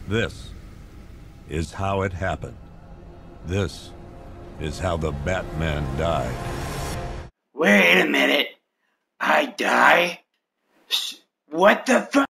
This is how it happened. This is how the Batman died. Wait a minute. I die? What the fuck?